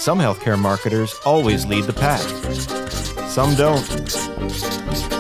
Some healthcare marketers always lead the pack. Some don't.